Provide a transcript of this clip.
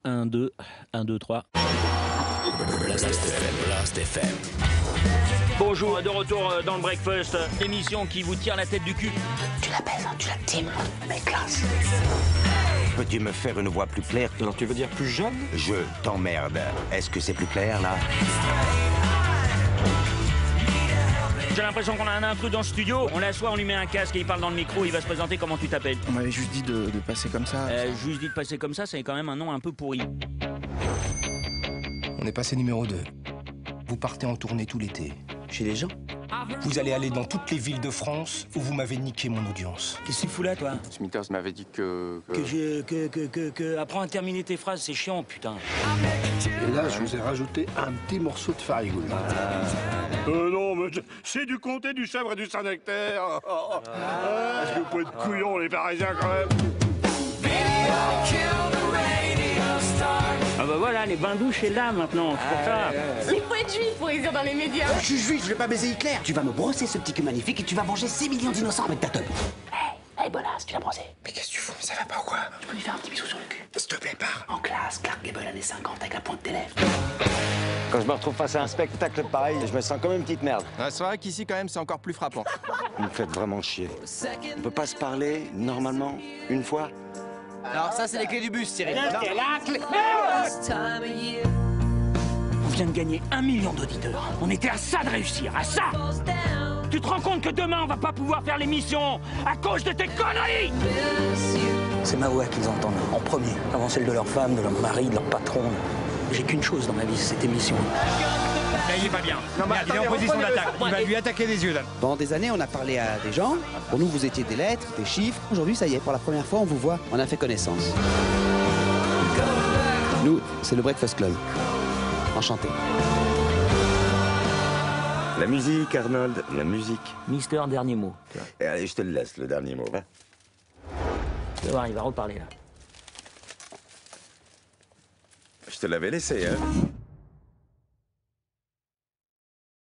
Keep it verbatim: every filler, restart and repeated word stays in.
un, deux, un, deux, trois. Blast F M, Blast F M. Bonjour, de retour dans le Breakfast, émission qui vous tire la tête du cul. Tu la baises, hein, tu la times, mais classe. Peux-tu me faire une voix plus claire? Alors tu veux dire plus jeune? Je t'emmerde. Est-ce que c'est plus clair, là? J'ai l'impression qu'on a un intrus dans le studio. On l'assoit, on lui met un casque et il parle dans le micro, il va se présenter. Comment tu t'appelles? On m'avait juste dit de, de passer comme ça. euh, Juste dit de passer comme ça, c'est quand même un nom un peu pourri. On est passé numéro deux. Vous partez en tournée tout l'été. Chez les gens. Vous allez aller dans toutes les villes de France où vous m'avez niqué mon audience. Qu'est-ce que tu fous là, toi? Smithers m'avait dit que... Que j'ai... que... que... que... que... Apprends à terminer tes phrases, c'est chiant, putain. Et là, je vous ai rajouté un petit morceau de farigoule. Euh, non, mais c'est du comté, du chèvre et du Saint-Nectaire. Est-ce que vous pouvez être couillons, les Parisiens, quand même? Ah bah voilà, les bains douches, c'est là, maintenant, c'est pour ça. Il faut être juif pour les dire dans les médias. Je suis juif, je vais pas baiser Hitler. Tu vas me brosser ce petit cul magnifique et tu vas venger six millions d'innocents avec ta teub. Hé, hey, bonasse, tu l'as brossé. Mais qu'est-ce que tu fous? Ça va pas ou quoi? Tu peux lui faire un petit bisou sur le cul. S'il te plaît, pars. En classe, Clark Gable années cinquante avec la pointe des lèvres. Quand je me retrouve face à un spectacle pareil, je me sens comme une petite merde. Ah, c'est vrai qu'ici, quand même, c'est encore plus frappant. Vous me faites vraiment chier. On peut pas se parler, normalement, une fois? Alors ça, c'est les clés du bus, Cyril. On vient de gagner un million d'auditeurs. On était à ça de réussir, à ça. Tu te rends compte que demain, on va pas pouvoir faire l'émission à cause de tes conneries? C'est ma voix qu'ils entendent en premier, avant celle de leur femme, de leur mari, de leur patron. J'ai qu'une chose dans ma vie, c'est cette émission. Là, il est pas bien. Non, bah, il est en position d'attaque. Il va lui attaquer les yeux, là. Pendant des années, on a parlé à des gens. Pour nous, vous étiez des lettres, des chiffres. Aujourd'hui, ça y est, pour la première fois, on vous voit. On a fait connaissance. Nous, c'est le Breakfast Club. Enchanté. La musique, Arnold, la musique. Mister, dernier mot. Et allez, je te le laisse, le dernier mot, va. Tu vas voir, il va reparler, là. Je te l'avais laissé, hein.